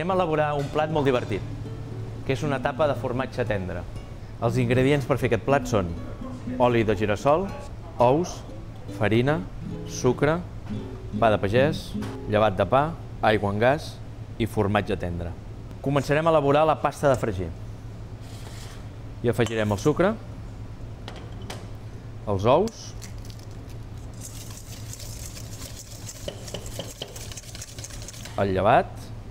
Anem a elaborar un plat molt divertit, que és una tapa de formatge tendre. Els ingredients per fer aquest plat són oli de gira-sol, ous, farina, sucre, pa de pagès, llevat de pa, aigua en gas i formatge tendre. Començarem a elaborar la pasta de fregir. Hi afegirem el sucre, els ous, el llevat,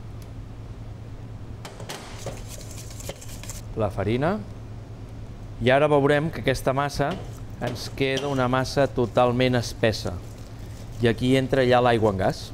la farina, i ara veurem que aquesta massa ens queda una massa totalment espessa. I aquí entra ja l'aigua en gas.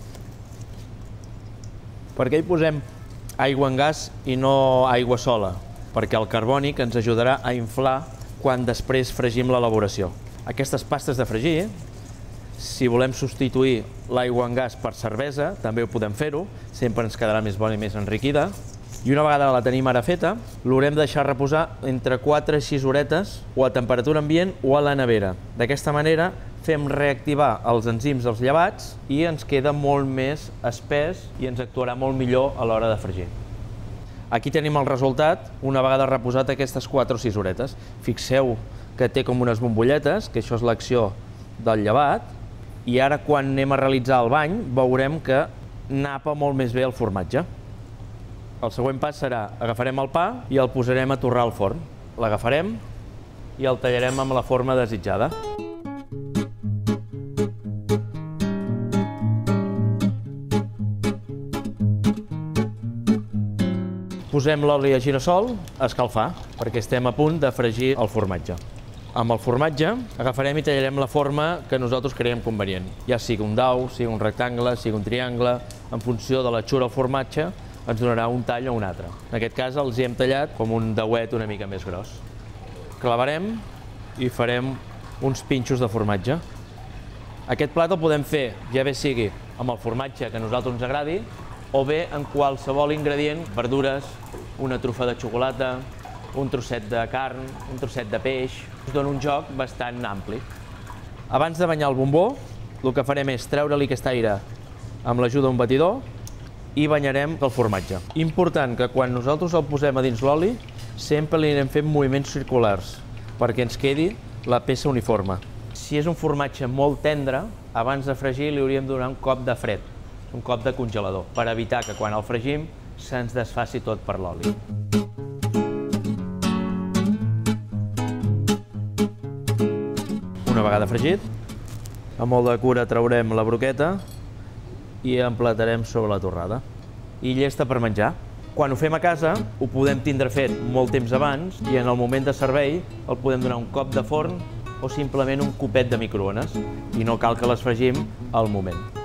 Per què hi posem aigua en gas i no aigua sola? Perquè el carbònic ens ajudarà a inflar quan després fregim l'elaboració. Aquestes pastes de fregir, si volem substituir l'aigua en gas per cervesa, també ho podem fer-ho, sempre ens quedarà més bona i més enriquida. I una vegada la tenim ara feta, l'haurem de deixar reposar entre 4 i 6 horetes o a temperatura ambient o a la nevera. D'aquesta manera fem reactivar els enzims dels llevats i ens queda molt més espès i ens actuarà molt millor a l'hora de fregir. Aquí tenim el resultat una vegada reposat aquestes 4 o 6 horetes. Fixeu que té com unes bombolletes, que això és l'acció del llevat, i ara quan anem a realitzar el bany veurem que napa molt més bé el formatge. El següent pas serà, agafarem el pa i el posarem a torrar al forn. L'agafarem i el tallarem amb la forma desitjada. Posem l'oli a gira-sol a escalfar, perquè estem a punt de fregir el formatge. Amb el formatge agafarem i tallarem la forma que nosaltres creiem convenient. Ja sigui un dau, sigui un rectangle, sigui un triangle, en funció de l'hechura del formatge, ens donarà un tall o un altre. En aquest cas els hi hem tallat com un dauet una mica més gros. Clavarem i farem uns pinxos de formatge. Aquest plat el podem fer, ja bé sigui amb el formatge que a nosaltres ens agradi, o bé en qualsevol ingredient, verdures, una trufa de xocolata, un trosset de carn, un trosset de peix. Us dona un joc bastant ampli. Abans de banyar el bombó, el que farem és treure-li aquest aire amb l'ajuda d'un batidor i banyarem el formatge. Important que quan nosaltres el posem a dins l'oli, sempre li anem fent moviments circulars perquè ens quedi la peça uniforme. Si és un formatge molt tendre, abans de fregir li hauríem de donar un cop de fred, un cop de congelador, per evitar que quan el fregim se'ns desfaci tot per l'oli. Una vegada fregit, amb molt de cura traurem la broqueta i emplatarem sobre la torrada. I llesta per menjar. Quan ho fem a casa, ho podem tindre fet molt temps abans i en el moment de servei el podem donar un cop de forn o simplement un copet de microones i no cal que les fregim al moment.